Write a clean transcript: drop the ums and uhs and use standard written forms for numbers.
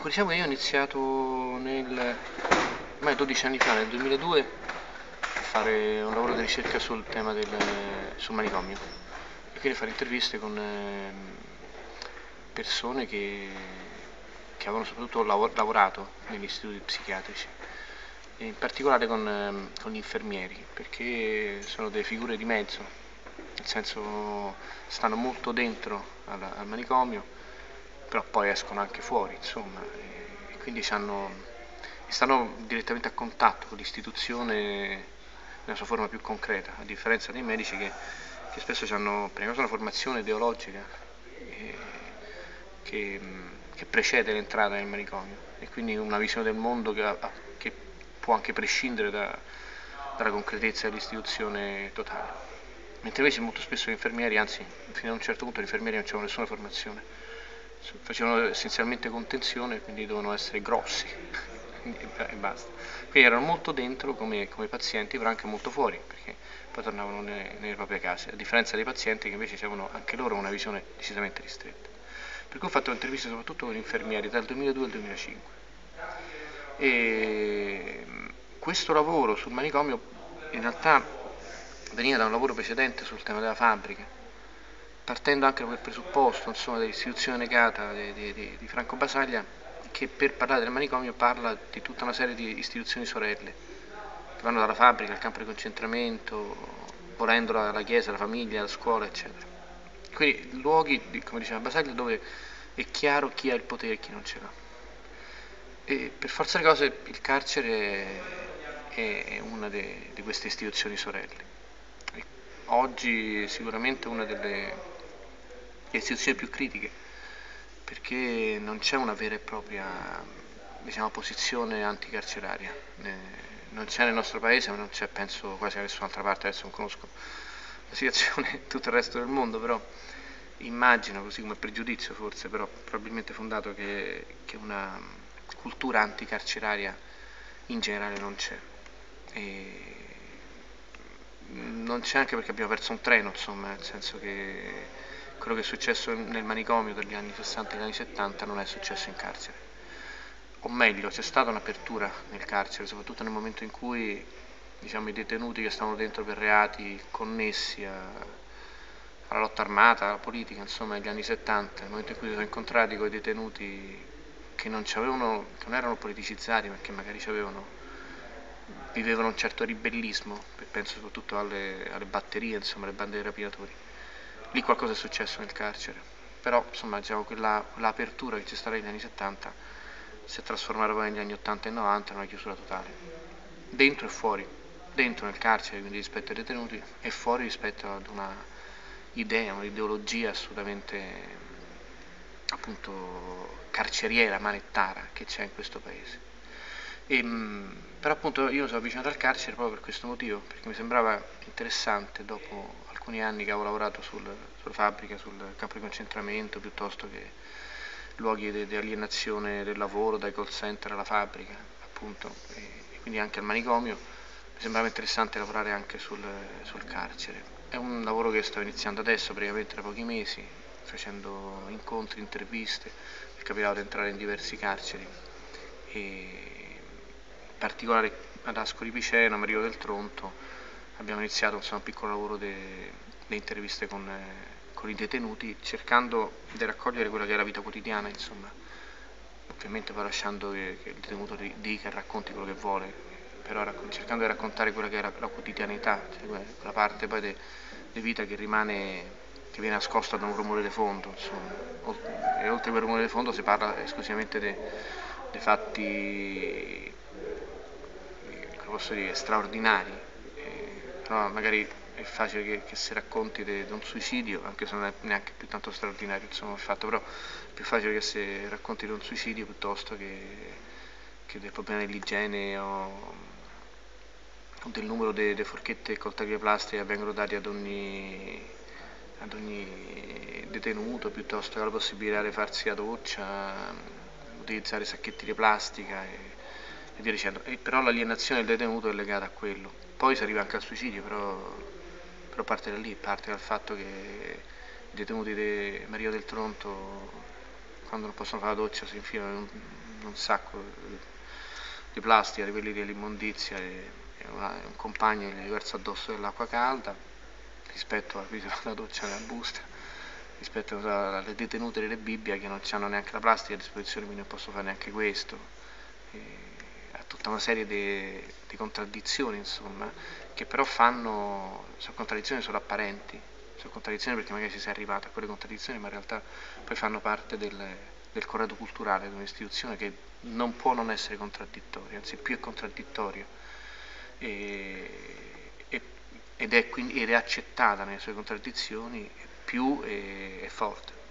Dunque, diciamo che io ho iniziato ormai 12 anni fa, nel 2002, a fare un lavoro di ricerca sul tema sul manicomio e quindi fare interviste con persone che avevano soprattutto lavorato negli istituti psichiatrici e in particolare con gli infermieri, perché sono delle figure di mezzo, nel senso stanno molto dentro al manicomio, però poi escono anche fuori, insomma, e quindi stanno direttamente a contatto con l'istituzione nella sua forma più concreta, a differenza dei medici che spesso hanno prima cosa una formazione ideologica eh, che, che precede l'entrata nel manicomio e quindi una visione del mondo che può anche prescindere dalla concretezza dell'istituzione totale. Mentre invece molto spesso gli infermieri, anzi fino a un certo punto gli infermieri non avevano nessuna formazione, facevano essenzialmente contenzione, quindi dovevano essere grossi e basta. Quindi erano molto dentro come pazienti, però anche molto fuori, perché poi tornavano nelle proprie case, a differenza dei pazienti che invece avevano anche loro una visione decisamente ristretta. Per cui ho fatto interviste soprattutto con infermieri dal 2002 al 2005. E questo lavoro sul manicomio in realtà veniva da un lavoro precedente sul tema della fabbrica, partendo anche da quel presupposto, insomma, dell'istituzione negata di Franco Basaglia, che per parlare del manicomio parla di tutta una serie di istituzioni sorelle, che vanno dalla fabbrica al campo di concentramento, volendo la chiesa, la famiglia, la scuola, eccetera. Quindi luoghi, come diceva Basaglia, dove è chiaro chi ha il potere e chi non ce l'ha. E per forza di cose il carcere è una di queste istituzioni sorelle. E oggi sicuramente una delle istituzioni più critiche, perché non c'è una vera e propria, diciamo, posizione anticarceraria. Non c'è nel nostro paese, ma non c'è penso quasi da nessun'altra parte, adesso non conosco la situazione in tutto il resto del mondo, però immagino, così come pregiudizio forse, però probabilmente fondato, che una cultura anticarceraria in generale non c'è. E non c'è anche perché abbiamo perso un treno, insomma, nel senso che quello che è successo nel manicomio degli anni 60 e degli anni 70 non è successo in carcere. O meglio, c'è stata un'apertura nel carcere, soprattutto nel momento in cui, diciamo, i detenuti che stavano dentro per reati connessi alla lotta armata, alla politica, insomma, negli anni 70, nel momento in cui si sono incontrati con i detenuti che non erano politicizzati, ma che magari vivevano un certo ribellismo, penso soprattutto alle batterie, insomma, alle bande dei rapinatori. Lì qualcosa è successo nel carcere, però insomma diciamo quell'apertura che c'è stata negli anni 70 si è trasformata poi negli anni 80 e 90 in una chiusura totale, dentro e fuori, dentro nel carcere quindi rispetto ai detenuti e fuori rispetto ad una idea, un'ideologia assolutamente appunto carceriera, manettara che c'è in questo paese. Però appunto io mi sono avvicinato al carcere proprio per questo motivo, perché mi sembrava interessante dopo alcuni anni che avevo lavorato sulla fabbrica, sul campo di concentramento, piuttosto che luoghi di alienazione del lavoro, dai call center alla fabbrica, appunto, e quindi anche al manicomio, mi sembrava interessante lavorare anche sul carcere. È un lavoro che sto iniziando adesso, praticamente da pochi mesi, facendo incontri, interviste, mi è capitato di entrare in diversi carceri, e in particolare ad Ascoli Piceno, a Mario del Tronto, abbiamo iniziato insomma, un piccolo lavoro di interviste con i detenuti, cercando di raccogliere quella che è la vita quotidiana, insomma, ovviamente poi lasciando che il detenuto dica e racconti quello che vuole, però cercando di raccontare quella che è la quotidianità, cioè quella parte poi di vita che viene nascosta da un rumore di fondo, insomma. E oltre a quel rumore di fondo si parla esclusivamente dei fatti, come posso dire, straordinari, però magari è facile che si racconti di un suicidio, anche se non è neanche più tanto straordinario insomma, il fatto, però è più facile che si racconti di un suicidio piuttosto che del problema dell'igiene o del numero di forchette e coltelli di plastica che vengono dati ad ogni detenuto, piuttosto che la possibilità di farsi la doccia, utilizzare sacchetti di plastica e via dicendo. Però l'alienazione del detenuto è legata a quello. Poi si arriva anche al suicidio, però parte da lì, parte dal fatto che i detenuti di Maria del Tronto, quando non possono fare la doccia, si infilano un sacco di plastica, di quelli dell'immondizia, e un compagno gli versa addosso dell'acqua calda, rispetto a la doccia nella busta, rispetto alle detenute delle Bibbia che non hanno neanche la plastica a disposizione, quindi non posso fare neanche questo. Ha tutta una serie di contraddizioni, insomma, che però sono contraddizioni solo apparenti, sono contraddizioni perché magari si sia arrivato a quelle contraddizioni, ma in realtà poi fanno parte del corredo culturale di un'istituzione che non può non essere contraddittoria, anzi più è contraddittorio ed è accettata nelle sue contraddizioni, più è forte.